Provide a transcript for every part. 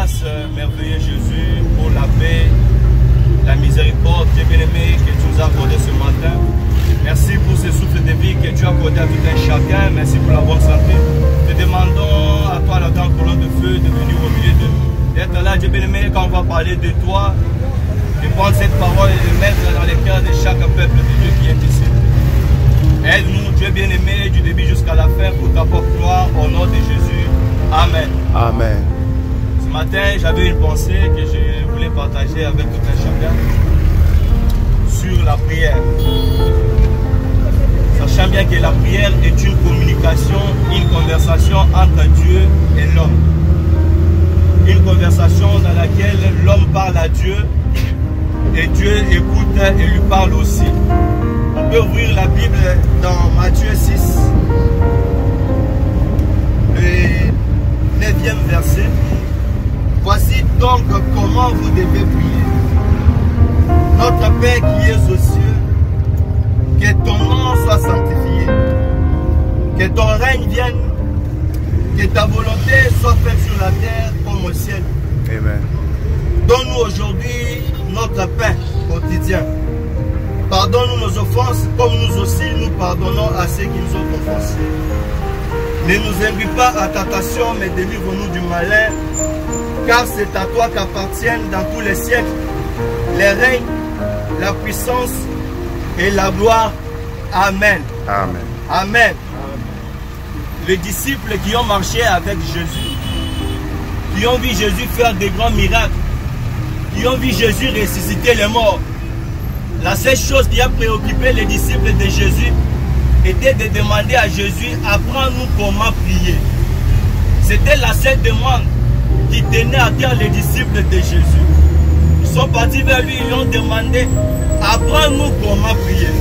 grâce, merveilleux Jésus, pour la paix, la miséricorde, Dieu bien-aimé, que tu nous as accordé ce matin. Merci pour ce souffle de vie que tu as accordé à tout un chacun. Merci pour la bonne santé. Te demandons à toi, la grande colonne de feu, de venir au milieu d'être là, Dieu bien-aimé, quand on va parler de toi, de prendre cette parole et de mettre dans les cœurs de chaque peuple de Dieu qui est ici. Aide-nous, Dieu bien-aimé, du début jusqu'à la fin, pour ta propre gloire, au nom de Jésus. Amen. Amen. Ce matin, j'avais une pensée que je voulais partager avec tout un chacun sur la prière. Sachant bien que la prière est une communication, une conversation entre Dieu et l'homme. Une conversation dans laquelle l'homme parle à Dieu et Dieu écoute et lui parle aussi. On peut ouvrir la Bible dans Matthieu 6, le 9e verset. Voici donc comment vous devez prier. Notre Père qui est aux cieux, que ton nom soit sanctifié, que ton règne vienne, que ta volonté soit faite sur la terre comme au ciel. Amen. Donne-nous aujourd'hui notre pain quotidien. Pardonne-nous nos offenses comme nous aussi nous pardonnons à ceux qui nous ont offensés. Ne nous induis pas à tentation, mais délivre-nous du malin, car c'est à toi qu'appartiennent dans tous les siècles les règnes, la puissance et la gloire. Amen. Amen. Amen. Les disciples qui ont marché avec Jésus, qui ont vu Jésus faire des grands miracles, qui ont vu Jésus ressusciter les morts, la seule chose qui a préoccupé les disciples de Jésus était de demander à Jésus, apprends-nous comment prier. C'était la seule demande qui tenait à cœur les disciples de Jésus. Ils sont partis vers lui, ils lui ont demandé, apprends-nous comment prier.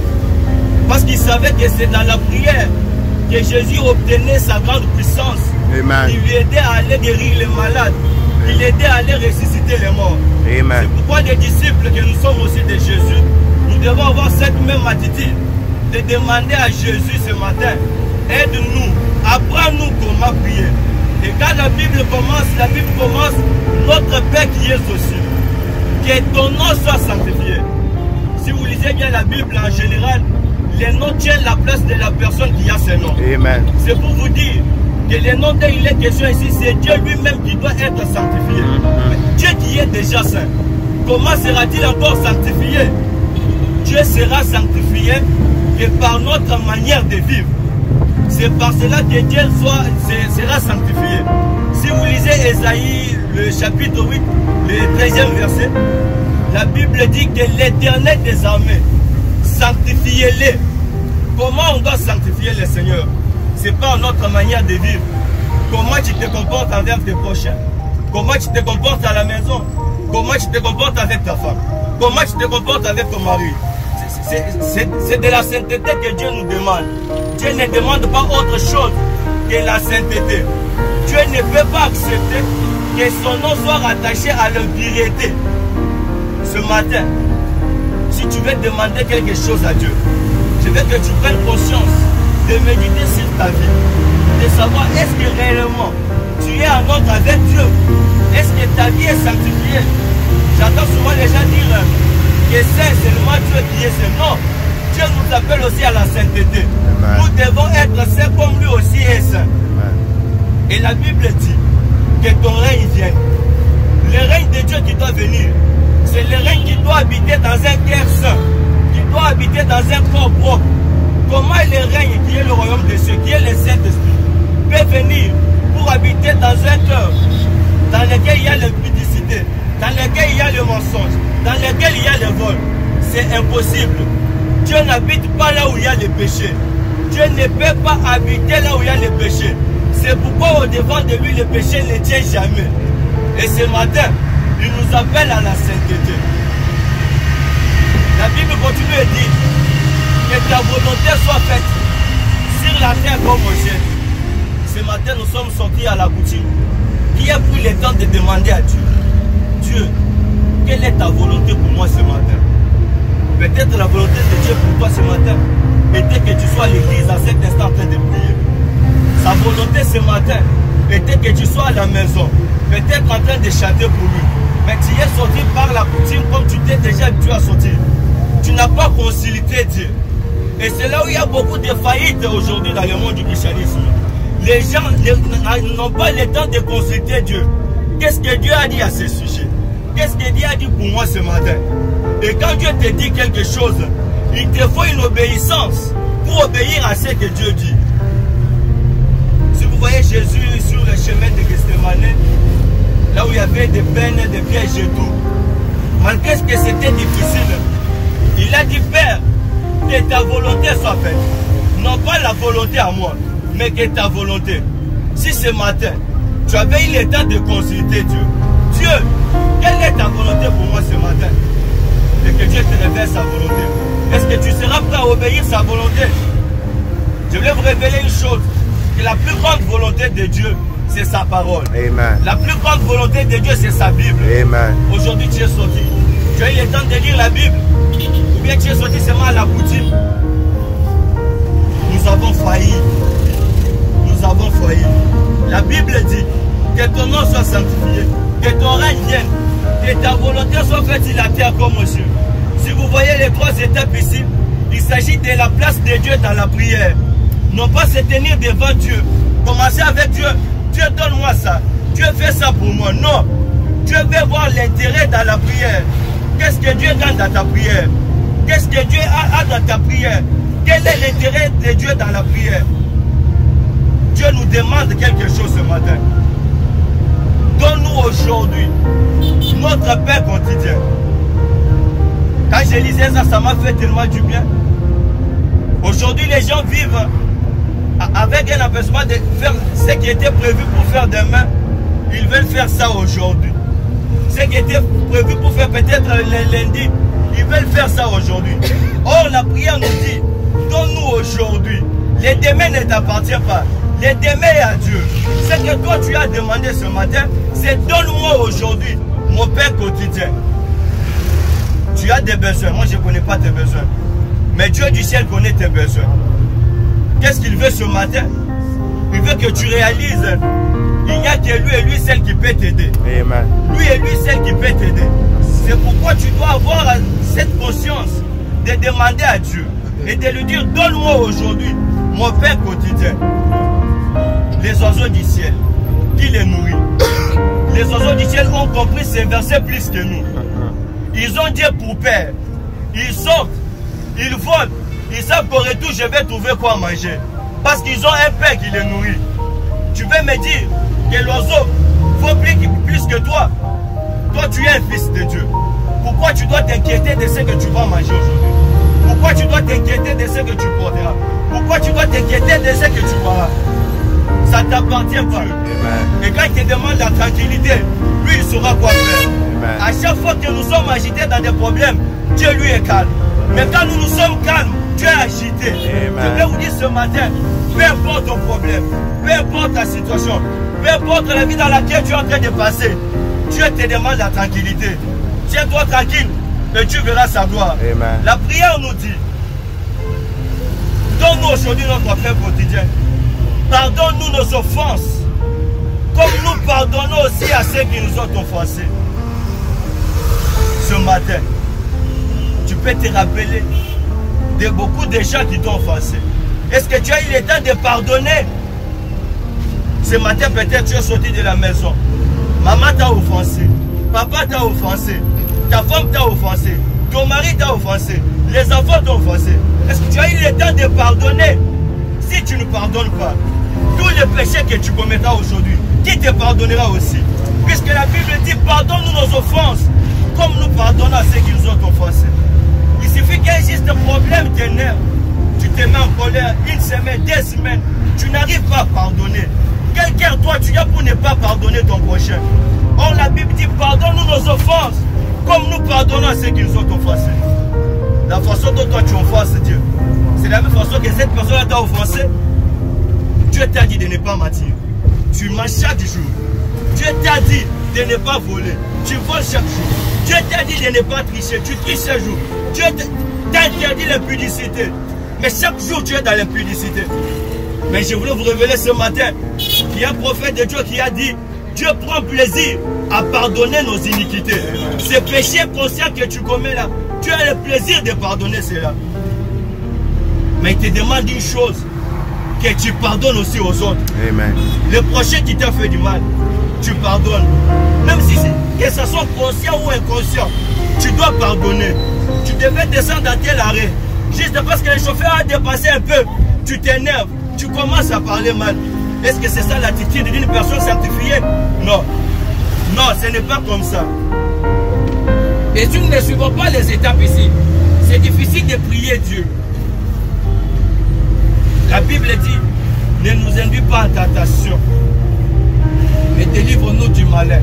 Parce qu'ils savaient que c'est dans la prière que Jésus obtenait sa grande puissance. Amen. Il lui aidait à aller guérir les malades. Il aidait à aller ressusciter les morts. Amen. C'est pourquoi les disciples que nous sommes aussi de Jésus, nous devons avoir cette même attitude de demander à Jésus ce matin, aide-nous, apprends-nous comment prier. Et quand la Bible commence, notre Père qui est aux cieux, que ton nom soit sanctifié. Si vous lisez bien la Bible en général, les noms tiennent la place de la personne qui a ce nom. Amen. C'est pour vous dire que les noms dont il est question ici, c'est Dieu lui-même qui doit être sanctifié. Dieu qui est déjà saint, comment sera-t-il encore sanctifié? Dieu sera sanctifié que par notre manière de vivre. C'est par cela que Dieu sera sanctifié. Si vous lisez Ésaïe, le chapitre 8, le 13e verset, la Bible dit que l'Éternel des armées, sanctifiez-les. Comment on doit sanctifier le Seigneur? C'est pas notre manière de vivre. Comment tu te comportes envers tes prochains? Comment tu te comportes à la maison? Comment tu te comportes avec ta femme? Comment tu te comportes avec ton mari? C'est de la sainteté que Dieu nous demande. Dieu ne demande pas autre chose que la sainteté. Dieu ne peut pas accepter que son nom soit rattaché à l'impureté. Ce matin, si tu veux demander quelque chose à Dieu, je veux que tu prennes conscience de méditer sur ta vie, de savoir est-ce que réellement tu es en ordre avec Dieu, est-ce que ta vie est sanctifiée. J'entends souvent les gens dire que c'est seulement Dieu qui est saint. Non, Dieu nous appelle aussi à la sainteté. Amen. Nous devons être saints comme lui aussi est saint. Amen. Et la Bible dit que ton règne vienne. Le règne de Dieu qui doit venir, c'est le règne qui doit habiter dans un cœur saint, qui doit habiter dans un corps propre. Comment le règne qui est le royaume de cieux, qui est le Saint-Esprit, peut venir pour habiter dans un cœur dans lequel il y a l'impudicité, dans lequel il y a le mensonge, dans lequel il y a le vol? C'est impossible. Dieu n'habite pas là où il y a le péché. Dieu ne peut pas habiter là où il y a le péché. C'est pourquoi au devant de lui le péché ne tient jamais. Et ce matin, il nous appelle à la sainteté. La Bible continue et dit que ta volonté soit faite sur la terre comme au ciel. Ce matin, nous sommes sortis à la boutique. Qui a pris le temps de demander à Dieu, Dieu, quelle est ta volonté pour moi ce matin? Peut-être la volonté de Dieu pour toi ce matin était que tu sois à l'église à cet instant en train de prier. Sa volonté ce matin Peut-être que tu sois à la maison, peut-être en train de chanter pour lui. Mais tu es sorti par la coutume comme tu t'es déjà habitué à sortir. Tu n'as pas consulté Dieu. Et c'est là où il y a beaucoup de faillites aujourd'hui dans le monde du christianisme. Les gens n'ont pas le temps de consulter Dieu. Qu'est-ce que Dieu a dit à ce sujet? Qu'est-ce que Dieu a dit pour moi ce matin? Et quand Dieu te dit quelque chose, il te faut une obéissance pour obéir à ce que Dieu dit. Si vous voyez Jésus sur le chemin de Gethsemane, là où il y avait des peines, des pièges et tout, malgré ce que c'était difficile, il a dit, Père, que ta volonté soit faite. Non pas la volonté à moi, mais que ta volonté. Si ce matin, tu avais eu le temps de consulter Dieu, Dieu, quelle est ta volonté pour moi ce matin? Et que Dieu te révèle sa volonté. Est-ce que tu seras prêt à obéir sa volonté? Je voulais vous révéler une chose, que la plus grande volonté de Dieu, c'est sa parole. Amen. La plus grande volonté de Dieu, c'est sa Bible. Amen. Aujourd'hui, tu es sorti. Tu as eu le temps de lire la Bible. Ou bien tu es sorti seulement à la coutume. Nous avons failli. Nous avons failli. La Bible dit que ton nom soit sanctifié, que ton règne vienne, que ta volonté soit faite sur la terre comme au ciel. Si vous voyez les trois étapes ici, il s'agit de la place de Dieu dans la prière. Non pas se tenir devant Dieu. Commencer avec Dieu. Dieu, donne-moi ça. Dieu fait ça pour moi. Non. Dieu veut voir l'intérêt dans la prière. Qu'est-ce que Dieu gagne dans ta prière? Qu'est-ce que Dieu a dans ta prière? Quel est l'intérêt de Dieu dans la prière? Dieu nous demande quelque chose ce matin. Donne-nous aujourd'hui notre pain quotidien. Quand je lisais ça, ça m'a fait tellement du bien. Aujourd'hui, les gens vivent avec un abaissement de faire ce qui était prévu pour faire demain. Ils veulent faire ça aujourd'hui. Ce qui était prévu pour faire peut-être le lundi, ils veulent faire ça aujourd'hui. Or, la prière nous dit, donne-nous aujourd'hui. Le demain ne t'appartient pas. Le demain est à Dieu. Ce que toi tu as demandé ce matin, c'est donne-moi aujourd'hui mon pain quotidien. Tu as des besoins. Moi, je ne connais pas tes besoins. Mais Dieu du ciel connaît tes besoins. Qu'est-ce qu'il veut ce matin? Il veut que tu réalises il n'y a que lui et lui seul qui peut t'aider. Lui et lui seul qui peut t'aider. C'est pourquoi tu dois avoir cette conscience de demander à Dieu et de lui dire, donne-moi aujourd'hui mon pain quotidien. Les oiseaux du ciel, qui les nourrit? Les oiseaux du ciel ont compris ces versets plus que nous. Ils ont Dieu pour père. Ils sortent, ils volent. Ils savent qu'au retour, je vais trouver quoi manger. Parce qu'ils ont un père qui les nourrit. Tu veux me dire que l'oiseau vaut plus que toi? Toi, tu es un fils de Dieu. Pourquoi tu dois t'inquiéter de ce que tu vas manger aujourd'hui? Pourquoi tu dois t'inquiéter de ce que tu porteras? Pourquoi tu dois t'inquiéter de ce que tu boiras? Ça ne t'appartient pas. Et quand il te demande la tranquillité, lui, il saura quoi faire. À chaque fois que nous sommes agités dans des problèmes, Dieu lui est calme. Mais quand nous sommes calmes, Dieu est agité. Je vais vous dire ce matin, peu importe ton problème, peu importe ta situation, peu importe la vie dans laquelle tu es en train de passer, Dieu te demande la tranquillité. Tiens-toi tranquille et tu verras sa gloire. La prière nous dit, donne-nous aujourd'hui notre pain quotidien. Pardonne-nous nos offenses, comme nous pardonnons aussi à ceux qui nous ont offensés. Ce matin, tu peux te rappeler de beaucoup de gens qui t'ont offensé. Est-ce que tu as eu le temps de pardonner? Ce matin, peut-être tu es sorti de la maison. Maman t'a offensé, papa t'a offensé, ta femme t'a offensé, ton mari t'a offensé, les enfants t'ont offensé. Est-ce que tu as eu le temps de pardonner? Si tu ne pardonnes pas, tous les péchés que tu commettras aujourd'hui, qui te pardonnera aussi? Puisque la Bible dit, pardonne-nous nos offenses, comme nous pardonnons à ceux qui nous ont offensés. Il suffit qu'il y ait juste un problème de nerfs. Tu te mets en colère, une semaine, 2 semaines, tu n'arrives pas à pardonner. Quel cœur toi tu as pour ne pas pardonner ton prochain? Or la Bible dit, pardonne-nous nos offenses, comme nous pardonnons à ceux qui nous ont offensés. La façon dont toi tu offenses Dieu, c'est la même façon que cette personne t'a offensé. Dieu t'a dit de ne pas mentir. Tu mens chaque jour. Dieu t'a dit de ne pas voler. Tu voles chaque jour. Dieu t'a dit de ne pas tricher. Tu triches chaque jour. Dieu t'a interdit l'impudicité. Mais chaque jour tu es dans l'impudicité. Mais je voulais vous révéler ce matin qu'il Il y a un prophète de Dieu qui a dit, Dieu prend plaisir à pardonner nos iniquités. Ces péchés conscients que tu commets là, tu as le plaisir de pardonner cela. Mais il te demande une chose, que tu pardonnes aussi aux autres. Amen. Le prochain qui t'a fait du mal, tu pardonnes. Même si c'est que ça soit conscient ou inconscient, tu dois pardonner. Tu devais descendre à tel arrêt. Juste parce que le chauffeur a dépassé un peu, tu t'énerves, tu commences à parler mal. Est-ce que c'est ça l'attitude d'une personne sanctifiée? Non. Non, ce n'est pas comme ça. Et si nous ne suivons pas les étapes ici, c'est difficile de prier Dieu. La Bible dit, ne nous induis pas en tentation, mais délivre-nous du malin.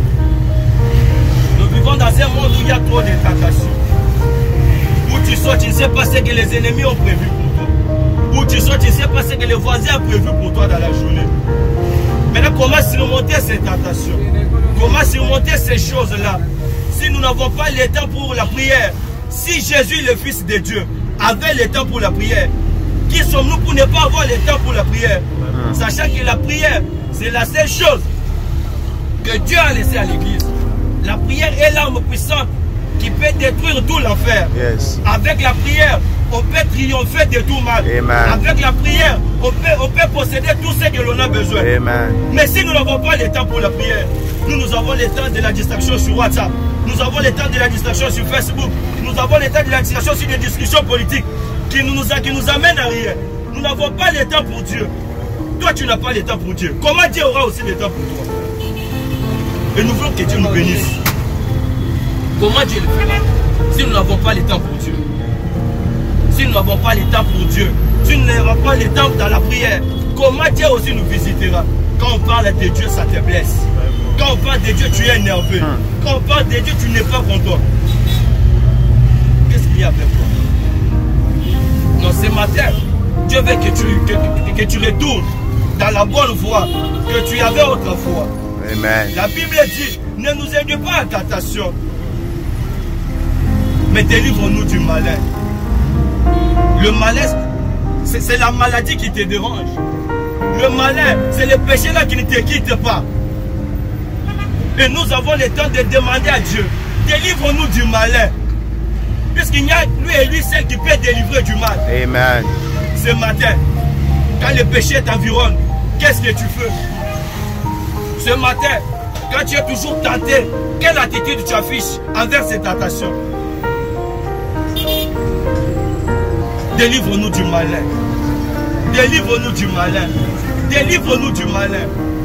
Nous vivons dans un monde où il y a trop de tentations. Où tu sors, tu ne sais pas ce que les ennemis ont prévu pour toi. Où tu sors, tu ne sais pas ce que les voisins ont prévu pour toi dans la journée. Maintenant, comment surmonter ces tentations? Comment surmonter ces choses-là? Si nous n'avons pas le temps pour la prière, si Jésus, le Fils de Dieu, avait le temps pour la prière, qui sommes-nous pour ne pas avoir le temps pour la prière? Sachant que la prière, c'est la seule chose que Dieu a laissée à l'Église. La prière est l'arme puissante qui peut détruire tout l'enfer. Yes. Avec la prière, on peut triompher de tout mal. Amen. Avec la prière, on peut posséder tout ce que l'on a besoin. Amen. Mais si nous n'avons pas le temps pour la prière, nous avons le temps de la distraction sur WhatsApp, nous avons le temps de la distraction sur Facebook, nous avons le temps de la distraction sur des discussions politiques qui nous amènent à rien. Nous n'avons pas le temps pour Dieu. Toi, tu n'as pas le temps pour Dieu. Comment Dieu aura aussi le temps pour toi? Et nous voulons que Dieu nous bénisse. Comment Dieu le fera si nous n'avons pas le temps pour Dieu? Si nous n'avons pas le temps pour Dieu, si nous n'avons pas le temps dans la prière, comment Dieu aussi nous visitera? Quand on parle de Dieu, ça te blesse. Quand on parle de Dieu, tu es nerveux. Quand on parle de Dieu, tu n'es pas content. Qu'est-ce qu'il y a avec toi? Non, ce matin, Dieu veut que tu retournes dans la bonne voie que tu avais autrefois. Amen. La Bible dit, ne nous induis pas en tentation, mais délivre-nous du malin. Le malin, c'est la maladie qui te dérange. Le malin, c'est le péché là qui ne te quitte pas. Et nous avons le temps de demander à Dieu, délivre-nous du malin. Puisqu'il y a lui et lui seul qui peut délivrer du mal. Amen. Ce matin, quand le péché t'environne, qu'est-ce que tu fais? Ce matin, quand tu es toujours tenté, quelle attitude tu affiches envers cette tentation? Délivre-nous du malin. Délivre-nous du malin. Délivre-nous du malin.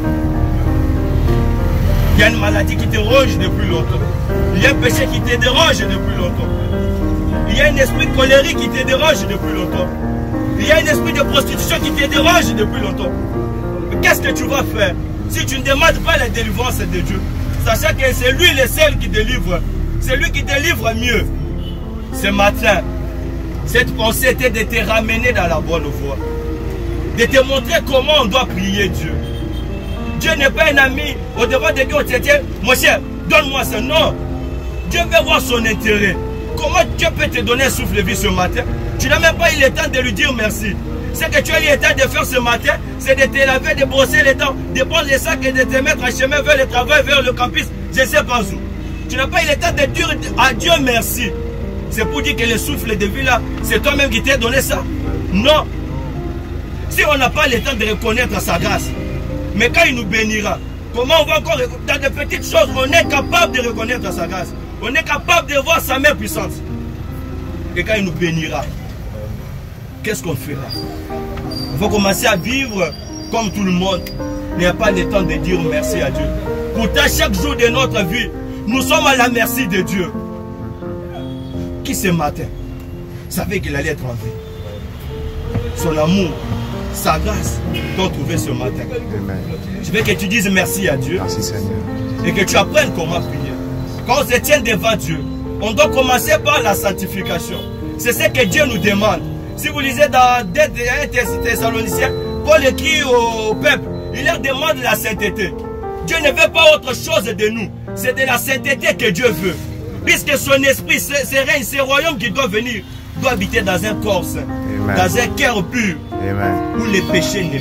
Il y a une maladie qui te ronge depuis longtemps. Il y a un péché qui te dérange depuis longtemps. Il y a un esprit colérique qui te dérange depuis longtemps. Il y a un esprit de prostitution qui te dérange depuis longtemps. Qu'est-ce que tu vas faire si tu ne demandes pas la délivrance de Dieu? Sachant que c'est lui le seul qui délivre. C'est lui qui délivre mieux. Ce matin, cette pensée était de te ramener dans la bonne voie. De te montrer comment on doit prier Dieu. Dieu n'est pas un ami au devant de Dieu. Mon cher, donne-moi ça. Non. Dieu veut voir son intérêt. Comment Dieu peut te donner un souffle de vie ce matin? Tu n'as même pas eu le temps de lui dire merci. Ce que tu as eu le temps de faire ce matin, c'est de te laver, de brosser les dents, de prendre les sacs et de te mettre en chemin vers le travail, vers le campus, je ne sais pas où. Tu n'as pas eu le temps de dire à Dieu merci. C'est pour dire que le souffle de vie là, c'est toi-même qui t'as donné ça? Non. Si on n'a pas le temps de reconnaître sa grâce, mais quand il nous bénira, comment on va encore, dans de petites choses, on est capable de reconnaître sa grâce. On est capable de voir sa main puissante. Et quand il nous bénira, qu'est-ce qu'on fera? Il faut commencer à vivre comme tout le monde. Il n'y a pas le temps de dire merci à Dieu. Pourtant, chaque jour de notre vie, nous sommes à la merci de Dieu. Qui ce matin savait qu'il allait être en vie? Son amour, sa grâce, t'ont trouvé ce matin. Amen. Je veux que tu dises merci à Dieu. Merci Seigneur. Et que tu apprennes comment prier. Quand on se tient devant Dieu, on doit commencer par la sanctification. C'est ce que Dieu nous demande. Si vous lisez dans 1 Thessaloniciens, Paul écrit au peuple, il leur demande la sainteté. Dieu ne veut pas autre chose de nous. C'est de la sainteté que Dieu veut. Puisque son esprit, ce règne, ce royaume qui doit venir, doit habiter dans un corps saint, dans un cœur pur, où le péché n'est pas.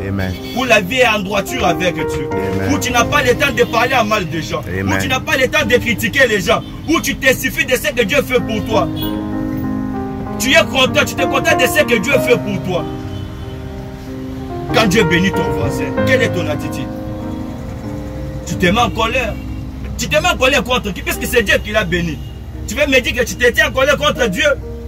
Amen. Où la vie est en droiture avec Dieu. Amen. Où tu n'as pas le temps de parler à mal des gens. Amen. Où tu n'as pas le temps de critiquer les gens. Où tu te suffis de ce que Dieu fait pour toi. Tu es content, tu te contentes de ce que Dieu fait pour toi. Quand Dieu bénit ton voisin, quelle est ton attitude? Tu te mets en colère. Tu te mets en colère contre qui? Puisque c'est Dieu qui l'a béni. Tu veux me dire que tu t'étais en colère contre Dieu?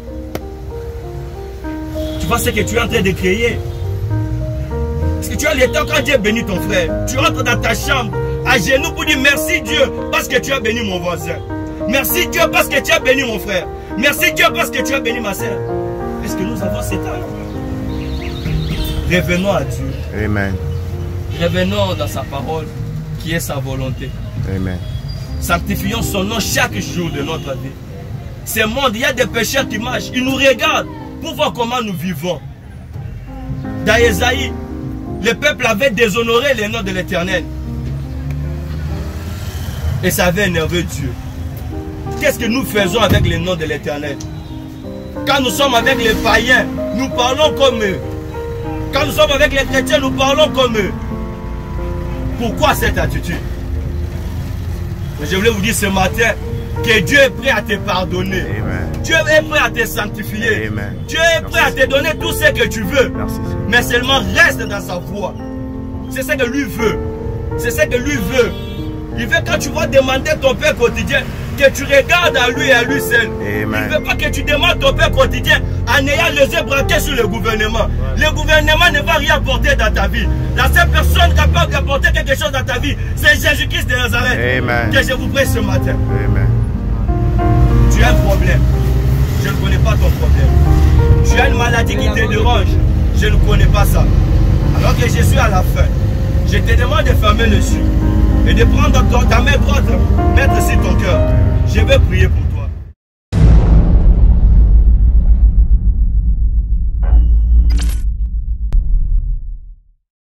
Tu vois ce que tu es en train de créer. Parce que tu as le temps quand Dieu bénit ton frère. Tu rentres dans ta chambre à genoux pour dire merci Dieu parce que tu as béni mon voisin. Merci Dieu parce que tu as béni mon frère. Merci Dieu parce que tu as béni ma soeur. Est-ce que nous avons cet âge? Revenons à Dieu. Amen. Revenons dans sa parole qui est sa volonté. Amen. Sanctifions son nom chaque jour de notre vie. Ce monde, il y a des pécheurs qui marchent. Ils nous regardent pour voir comment nous vivons. Dans Ésaïe, le peuple avait déshonoré le nom de l'Éternel. Et ça avait énervé Dieu. Qu'est-ce que nous faisons avec le nom de l'Éternel? Quand nous sommes avec les païens, nous parlons comme eux. Quand nous sommes avec les chrétiens, nous parlons comme eux. Pourquoi cette attitude? Je voulais vous dire ce matin que Dieu est prêt à te pardonner. Amen. Dieu est prêt à te sanctifier. Amen. Dieu est prêt à te donner tout ce que tu veux. Merci. Mais seulement reste dans sa voie. C'est ce que lui veut. C'est ce que lui veut. Il veut quand tu vas demander ton Père quotidien, que tu regardes à lui et à lui seul. Amen. Il ne veut pas que tu demandes ton Père quotidien en ayant les yeux braqués sur le gouvernement. Le gouvernement ne va rien apporter dans ta vie. La seule personne capable d'apporter quelque chose dans ta vie, c'est Jésus-Christ de Nazareth. Amen. Que je vous prie ce matin. Amen. Tu as un problème. Je ne connais pas ton problème. Tu as une maladie qui te dérange. Je ne connais pas ça. Alors que je suis à la fin, je te demande de fermer les yeux et de prendre ta main droite, mettre sur ton cœur. Je vais prier pour toi.